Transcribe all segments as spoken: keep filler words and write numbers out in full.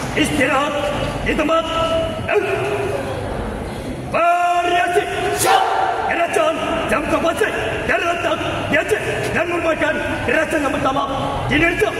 Istirahat di tempat. Variasi. Kerajaan jam kepasai dan letak di Aceh dan merupakan kerajaan yang pertama di Indonesia.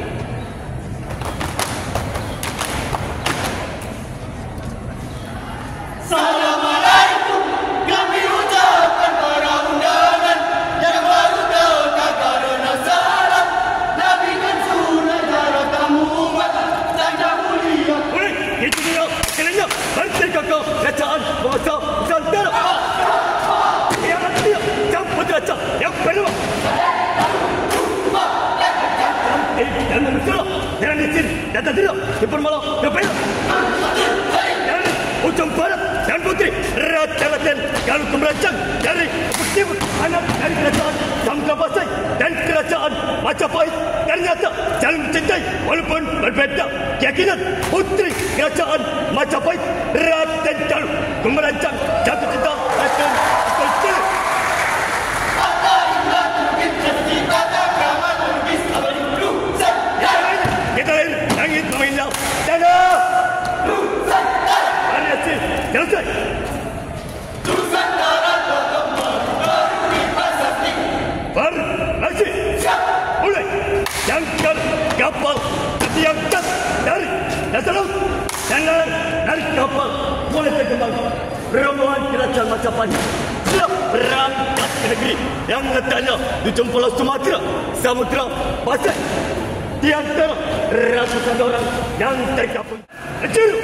Assalamualaikum, kami ucapkan para undangan yang baru datang karena salam. Nabi dan sunnah cara kamu umat sangat mulia. Boleh, itu dia kerana merdeka kau kerajaan penguasa Nusantara. Yang dia jam penjajah yang perlu. Eh, dan manusia jangan di sini, datang tidak di permalam, yang perlu. Ujung barat dan putri raja-raja Galuh Kemerancang dari Bukit anak dari kerajaan Samudra Pasai dan kerajaan Majapahit. Ternyata saling mencintai walaupun berbeza keyakinan. Putri kerajaan Majapahit Raja Galuh Kemerancang jatuh cinta akan putri. Kita lahir langit memindah tanah. Selesai. Nusantara tetap mengarungi prasasti. Formasi. Mulai. Jangkar kapal diangkat dari dasar laut. Jangan dari kapal mulai terkembang. Rombongan kerajaan Majapahit siap berangkat ke negeri yang letaknya di ujung pulau Sumatera, Samudra Pasai. Di antara ratusan orang yang tergabung. Mencuru.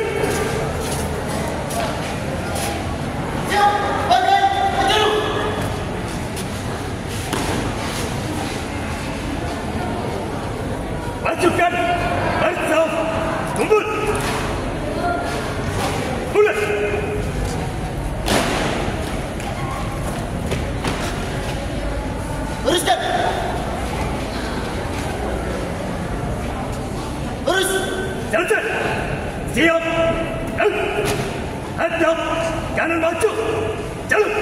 Pasukan bersaf kumpul. Mulai. Uruskan. Urus. Selesai. Siap. Hadap kanan maju. Jalan.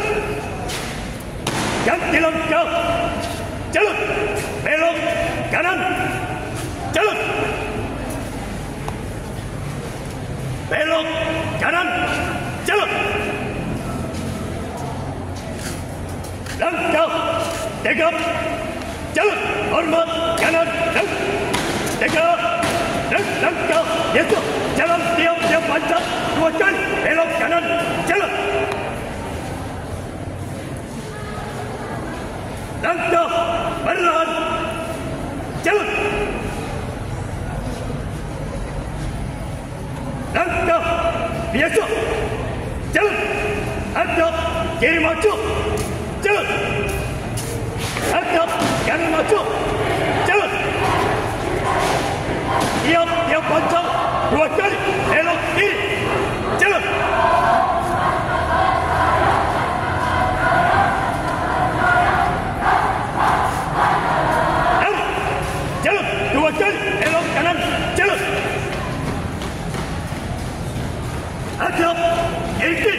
Ganti langkah. Jalan. Belok kanan. Jalan. Belok kanan. Jalan. Langkah. Tegap. Jalan. Hormat kanan. Tegap. Langkah. Yaitu jalan tiap-tiap panjang. Dua kali. Belok kanan. Jalan. Langkah. Perlahan. Jalan. Langkah biasa. Jalan. Hadap kiri maju. Jalan. Hadap kanan maju. Jalan. Tiap-tiap panjang dua kali belok kiri. Jalan. Jalan. Dua kali belok kanan. Jalan. Hadap kiri.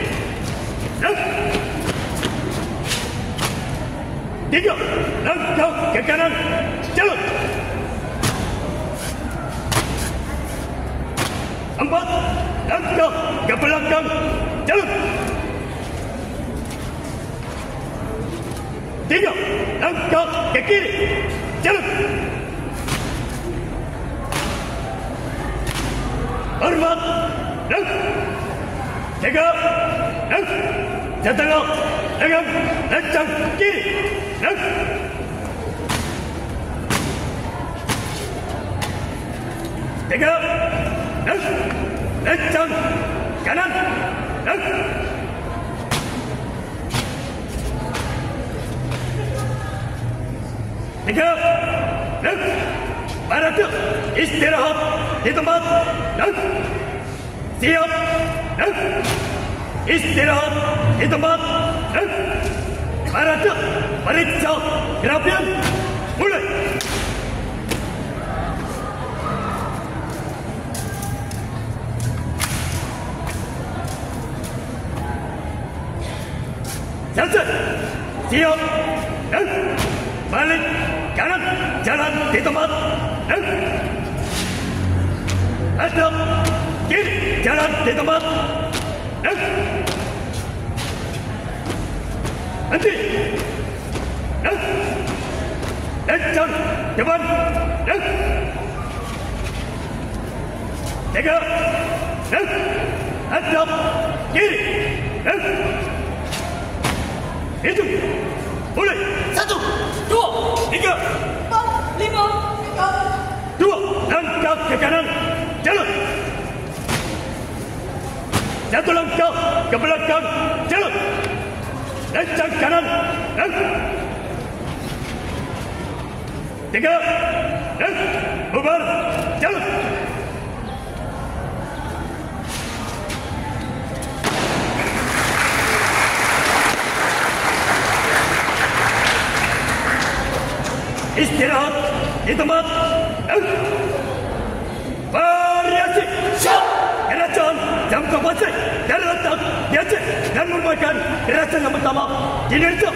Tiga langkah ke kanan. Jalan. Empat langkah ke belakang. Jalan. Tiga langkah ke kiri. Jalan. Hormat. Dan tiga dan setengah dengan lencang kiri. Dan tiga dan lencang kanan. Dan tiga dan barata istirahat di tempat. Dan siap. Dan istirahat di tempat. Dan barata periksa kerapian. Mulai. Selesai. Siap. Dan balik kanan. Jalan di tempat. Dan hadap, kiri, jalan di tempat. Dan henti. Dan lencang depan. Dan tiga. Dan hadap, kiri. Dan hitung. Mulai. Satu, dua, Tiga. empat, lima, enam. Dua. Langkah ke kanan. Jalan. Satu langkah ke belakang. Jalan. Lencang kanan. Dan tiga. Dan bubar. Jalan. Istirahat di tempat. Dan variasi. Siap. Kerajaan jam kapasai dan letak di Aceh dan merupakan kerajaan yang pertama di Indonesia.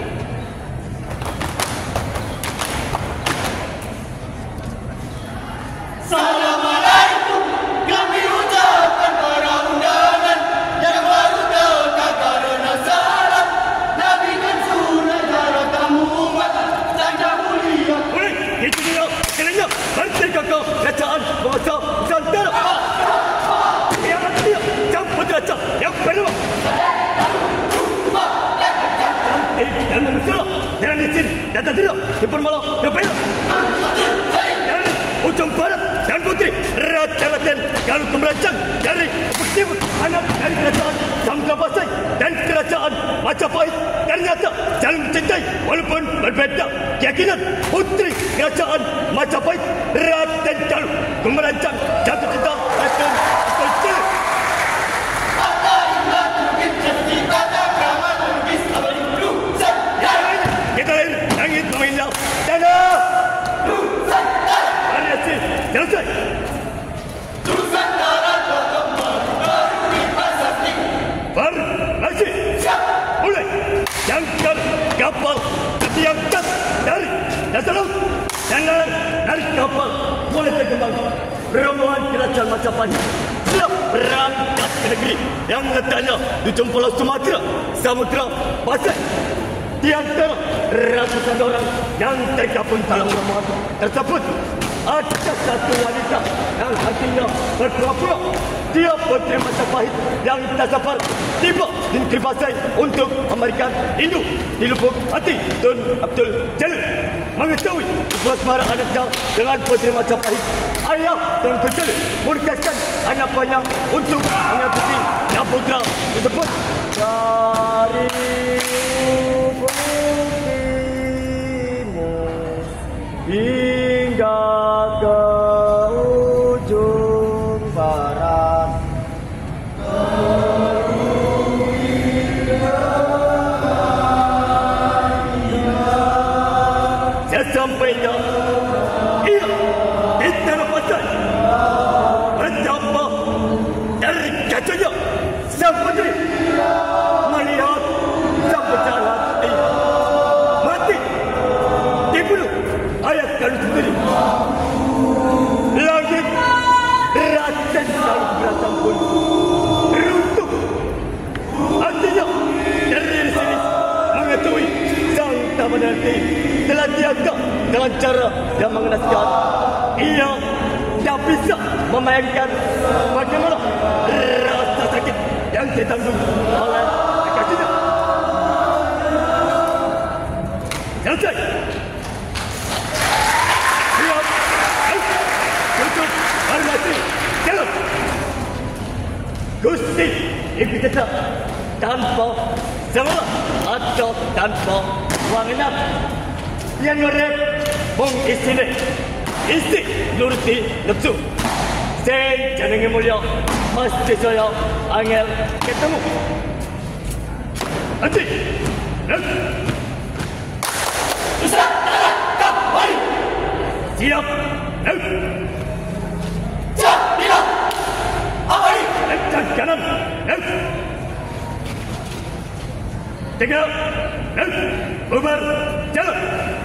Assalamualaikum, kami ucapkan para undangan yang baru datang karena salam. Nabi dan sunnah darah kamu umat tanda mulia. Boleh, itu dia kerana merdeka kau kerajaan bangsa Nusantara. Yang dia campur raja yang berdua. Eh, dan manusia jangan di sini datang tidak di Permala ke Perak. Dan ujung barat dan putri Raja Laten Galuh Kemerancang dari Pertiwi anak dari kerajaan Samgapasai dan kerajaan Majapahit. Ternyata saling mencintai walaupun berbeza keyakinan. Putri kerajaan Majapahit Raden Galuh Kemerancang jatuh cinta Raden Pertiwi. Maka ingat mungkin cerita drama lukis abadi Nusantara. Kita lahir langit mengindah tanah Nusantara. variasi selesai. Nusantara berkembang baru prasasti. Formasi. Siap. Mulai. Jangkar kapal diangkat dari dasar laut. Jangan dari kapal mulai berkembang. Rombongan kerajaan Majapahit siap berangkat ke negeri yang letaknya di ujung pulau Sumatera, Samudra Pasai. Di antara ratusan orang yang tergabung dalam rombongan tersebut, ada satu wanita yang hatinya berpura-pura. Dia putri Majapahit yang tak sabar tiba di negeri Pasai untuk memberikan induk di lubuk hati Tun Abdul Jalil. Mengetahui sebuah semara anaknya dengan putri Majapahit, ayah Tun Abdul Jalil menugaskan anak buahnya untuk mengikuti Saputra tersebut dari hingga ke ujung barat. Sesampainya ia di tanah Pasai, betapa dari kacanya sang putri melihat sang pejalan hati mati dibunuh ayah kandung sendiri. Langit Raden Galuh Kemerancang pun runtuh. Artinya dari sini mengetahui sang tamanati telah dianggap dengan cara yang mengenaskan. Ia tak bisa membayangkan bagaimana rasa sakit yang ditanggung oleh kekasihnya. Selesai. Siap. Tutup formasi. Jalan. Gusti Ibu kita tanpa semangat atau tanpa wanginan yang merep mong istine isti nuruti nepsu sen jenenge mulya mesti saya angel ketemu anti dan Nusantara kembali. siap dan Siap. Bila. Abadi. lencang kanan dan tiga dan bubar jalan.